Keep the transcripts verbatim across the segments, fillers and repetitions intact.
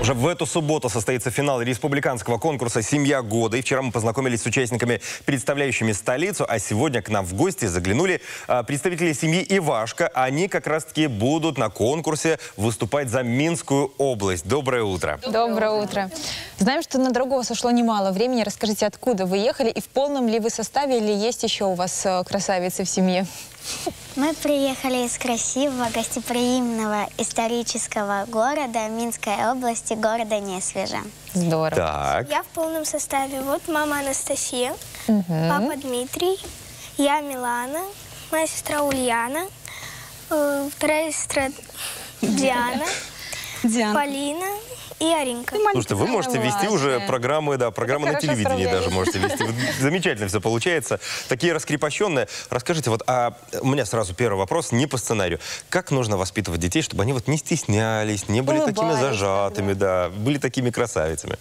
Уже в эту субботу состоится финал республиканского конкурса «Семья года». И вчера мы познакомились с участниками, представляющими столицу. А сегодня к нам в гости заглянули а, представители семьи Ивашка. Они как раз-таки будут на конкурсе выступать за Минскую область. Доброе утро. Доброе утро. Знаем, что на дорогу сошло немало времени. Расскажите, откуда вы ехали и в полном ли вы составе, или есть еще у вас красавицы в семье? Мы приехали из красивого, гостеприимного исторического города Минской области, города Несвежа. Здорово. Так. Я в полном составе. Вот мама Анастасия, Угу. папа Дмитрий, я Милана, моя сестра Ульяна, э, вторая сестра Диана, Диана. Полина и Аринка. Слушайте, вы можете вести уже программы, да, программы на хорошо телевидении справляетесь. даже можете вести. Вот замечательно все получается. Такие раскрепощенные. Расскажите, вот, а у меня сразу первый вопрос, не по сценарию. Как нужно воспитывать детей, чтобы они вот не стеснялись, не были такими Улыбались, зажатыми, да, были такими красавицами?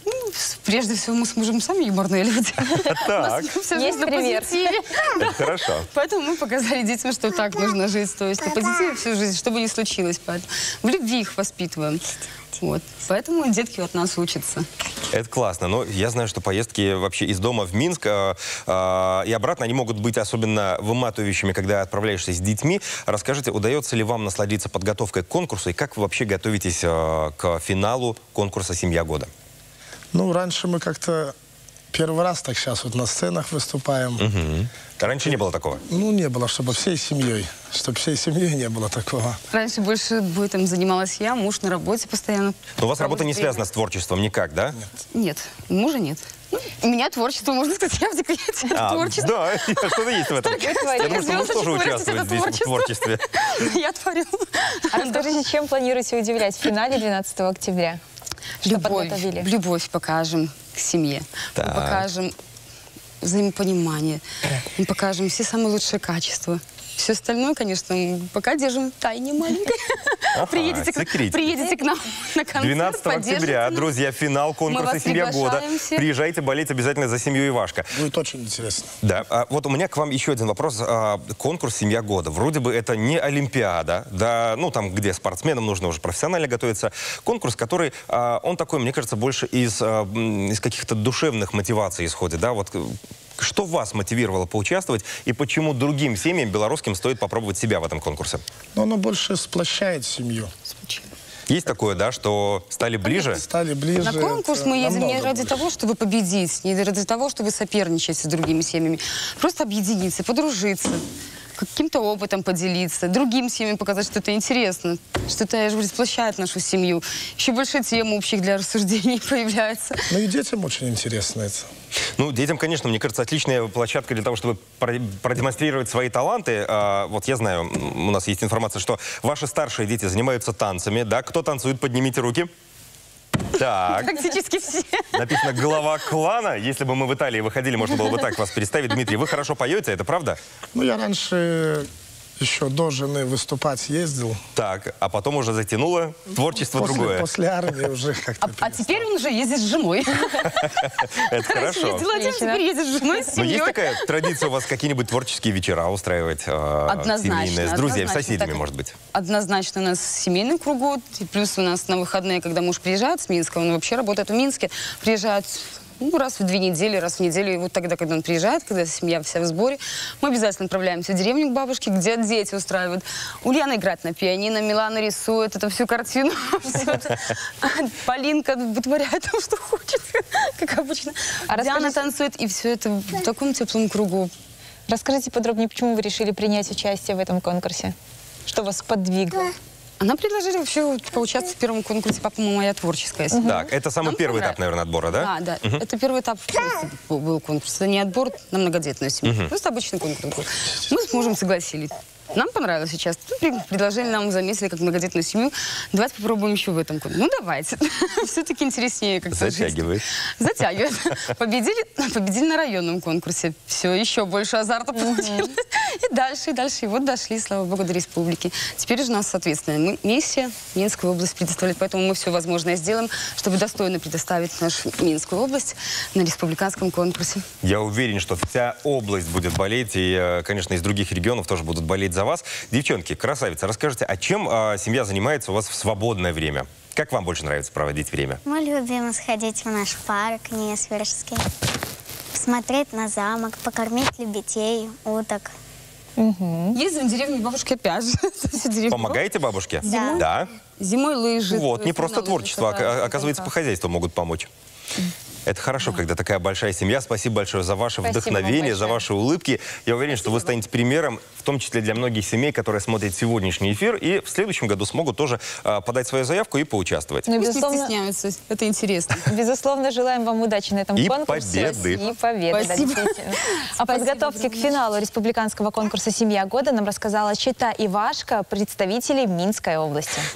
Прежде всего, мы с мужем сами юморные люди. Так, Вся Есть жизнь на пример. позитиве. это хорошо. Поэтому мы показали детям, что так нужно жить. То есть на позитиве всю жизнь, что бы ни случилось. Поэтому в любви их воспитываем. Вот. Поэтому детки от нас учатся. Это классно. Но я знаю, что поездки вообще из дома в Минск э, э, и обратно, они могут быть особенно выматывающими, когда отправляешься с детьми. Расскажите, удается ли вам насладиться подготовкой к конкурсу и как вы вообще готовитесь э, к финалу конкурса «Семья года»? Ну, раньше мы как-то первый раз так сейчас вот на сценах выступаем. Угу. Раньше не было такого? Ну, не было, чтобы всей семьей. Чтобы всей семьей не было такого. Раньше больше этим занималась я, муж на работе постоянно. Но у вас работа не связана с творчеством никак, да? Нет, мужа нет. Ну, у меня творчество, можно сказать, я в декрете. А, Творчество. да, что-то есть в этом. Я думаю, что муж тоже участвует здесь в творчестве. Я творю. А расскажите, чем планируете удивлять в финале двенадцатого октября? Что Любовь, подготовили? любовь покажем к семье. Мы Так. покажем взаимопонимание. Мы покажем все самые лучшие качества. Все остальное, конечно, мы пока держим в тайне маленькой. Ага, Приедете, к, секретик. приедете к нам на концерт, двенадцатого октября, поддержите нас. друзья, финал конкурса вас «Семья года». приглашаем всех. Приезжайте болеть обязательно за семью Ивашка. Будет очень интересно. Да, а вот у меня к вам еще один вопрос. А, конкурс «Семья года». Вроде бы это не Олимпиада, да, ну там, где спортсменам нужно уже профессионально готовиться. Конкурс, который, а, он такой, мне кажется, больше из, а, м, из каких-то душевных мотиваций исходит, да, вот. Что вас мотивировало поучаствовать и почему другим семьям белорусским стоит попробовать себя в этом конкурсе? Но оно больше сплощает семью. Есть такое, да, что стали ближе? Стали ближе. На конкурс это мы едем не намного ради больше. того, чтобы победить, не ради того, чтобы соперничать с другими семьями. Просто объединиться, подружиться, каким-то опытом поделиться, другим семьям показать, что это интересно, что это, я же говорю, сплощает нашу семью. Еще больше тем общих для рассуждений появляется. Ну и детям очень интересно это. Ну, детям, конечно, мне кажется, отличная площадка для того, чтобы продемонстрировать свои таланты. А, вот я знаю, у нас есть информация, что ваши старшие дети занимаются танцами, да? Кто танцует? Поднимите руки. Так. Практически все. Написано «Глава клана». Если бы мы в Италии выходили, можно было бы так вас представить. Дмитрий, вы хорошо поете, это правда? Ну, я раньше еще до жены выступать ездил. Так, а потом уже затянуло творчество после, другое. После армии уже как-то А, а теперь он уже ездит с женой. Это хорошо. Ездил один, теперь едет с женой, с Но есть семьей. такая традиция у вас какие-нибудь творческие вечера устраивать? э, Однозначно. семейные, с друзьями, с однозначно. соседями, Так, может быть? Однозначно у нас семейный кругот. И плюс у нас на выходные, когда муж приезжает с Минска, он вообще работает в Минске, приезжает ну, раз в две недели, раз в неделю. И вот тогда, когда он приезжает, когда семья вся в сборе, мы обязательно отправляемся в деревню к бабушке, где дети устраивают. Ульяна играет на пианино, Милана рисует эту всю картину. Полинка вытворяет то, что хочет, как обычно. А Диана расскажите- танцует, и все это в таком теплом кругу. Расскажите подробнее, почему вы решили принять участие в этом конкурсе? Что вас подвигло? Она предложила вообще поучаствовать в первом конкурсе «Папа, мама, моя творческая семья». Так, это самый Нам первый этап, понравилось. наверное, отбора, да? Да, да. Это первый этап просто был конкурс. Это не отбор на многодетную семью. Просто обычный конкурс был. Мы с мужем согласились. Нам понравилось сейчас. Предложили нам, заметили, как многодетную семью. Давайте попробуем еще в этом конкурсе. Ну, давайте. Все-таки интереснее как-то жить. Затягивает. Затягивает. Победили, победили на районном конкурсе. Все, еще больше азарта получилось. И дальше, и дальше. И вот дошли, слава богу, до республики. Теперь же у нас, соответственно, мы, миссия Минскую область предоставлять. Поэтому мы все возможное сделаем, чтобы достойно предоставить нашу Минскую область на республиканском конкурсе. Я уверен, что вся область будет болеть, и, э, конечно, из других регионов тоже будут болеть за вас. Девчонки, красавицы, расскажите, а чем э, семья занимается у вас в свободное время? Как вам больше нравится проводить время? Мы любим сходить в наш парк Несвежский, посмотреть на замок, покормить лебедей, уток. Ездим в деревню бабушки опять же. Деревня. Помогаете бабушке? Да. Да. Зимой лыжи. Вот, не просто на лыжах творчество, а, катаются, оказывается, да. по хозяйству могут помочь. Это хорошо, когда такая большая семья. Спасибо большое за ваше Спасибо вдохновение, вам за большое. ваши улыбки. Я уверен, что вы станете примером, в том числе для многих семей, которые смотрят сегодняшний эфир, и в следующем году смогут тоже а, подать свою заявку и поучаствовать. Ну, и, Пусть не безусловно, стесняются, это интересно. безусловно, желаем вам удачи на этом И конкурсе. победы. И победы. да, Спасибо. действительно. О Спасибо подготовке к огромное. финалу республиканского конкурса «Семья года» нам рассказала Чита Ивашка, представители Минской области.